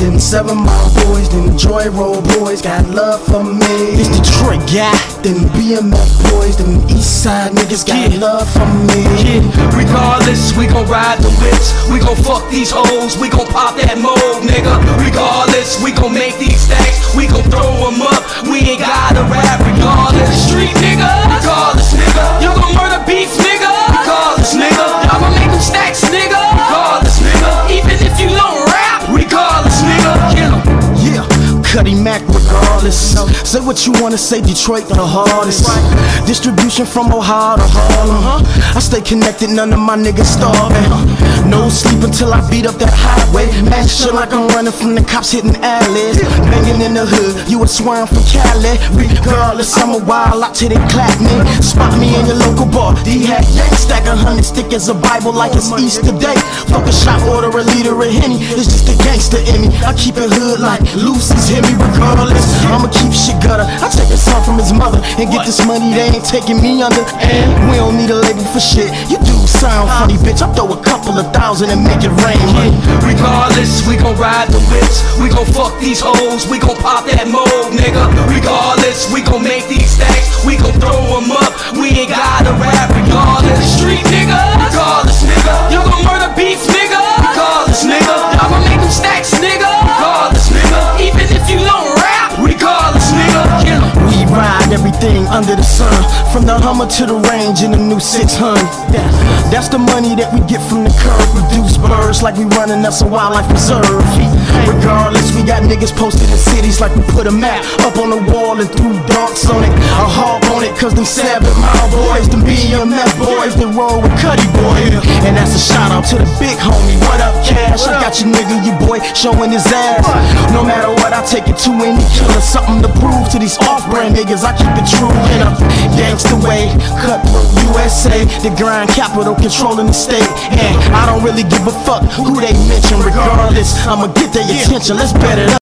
Them 7 Mile boys, them Joy Road boys got love for me. This Detroit guy. Them BMF boys, them East Side niggas got love for me. Regardless, we gon' ride the whips, we gon' fuck these hoes, we gon' pop that mold, nigga. Regardless, we gon' make these stacks, we gon' throw them up, we ain't gotta rap. Regardless, street nigga, regardless, nigga. You gon' murder beef, nigga, regardless, nigga. Y'all gon' make them stacks, nigga, regardless, nigga. Even if you don't rap, regardless, nigga. Kill 'em. Yeah, Cuddy Mac regardless. Say what you wanna say, Detroit the hardest. Distribution from Ohio to Harlem. I stay connected, none of my niggas starving. No sleep until I beat up that highway. Man, shit like I'm running from the cops hitting alleys. Banging in the hood, you would swear I'm from Cali. Regardless, I'm a wild out till they clap me. Spot me in your local bar, D-Hack, stack 100 stick as a Bible like it's Easter Day. Fuck a shot, order a liter of Henny, it's just a gangster in me. I keep it hood like Lucy's hit me regardless. I'ma keep shit gutter, I take a son from his mother and get this money, they ain't taking me under. And we don't need a label for shit, you do sound funny, bitch. I throw a couple of thousand and make it rain. Regardless, we gon' ride the whips, we gon' fuck these hoes, we gon' pop that mold, nigga. Regardless, we gon' make these stacks, we gon' throw them up, we ain't gotta rap. Regardless, street nigga, regardless, nigga. You gon' murder beef, nigga, regardless, nigga. Y'all gon' make them stacks, nigga, regardless, nigga. Even if you don't rap, regardless, nigga. Kill 'em. We ride everything under the sun, from the Hummer to the Range in the new 600. That's the money that we get from the curb. Reduce birds like we running up some wildlife reserve. Regardless, we got niggas posted in cities like we put a map up on the wall and threw dunks on it. I hop on it cause them 7 Mile boys, them BMF boys, they roll with Cuddy boy. And that's a shout out to the big homie. What up, Cash? I got your nigga, your boy, showing his ass. No matter what, I take it to any killer. Something to prove to these off-brand niggas. I keep it true in a gangsta way. Cutthroat USA, the grind capital controlling the state. And I don't really give a fuck who they mention. Regardless, I'ma get their attention. Let's bet it up.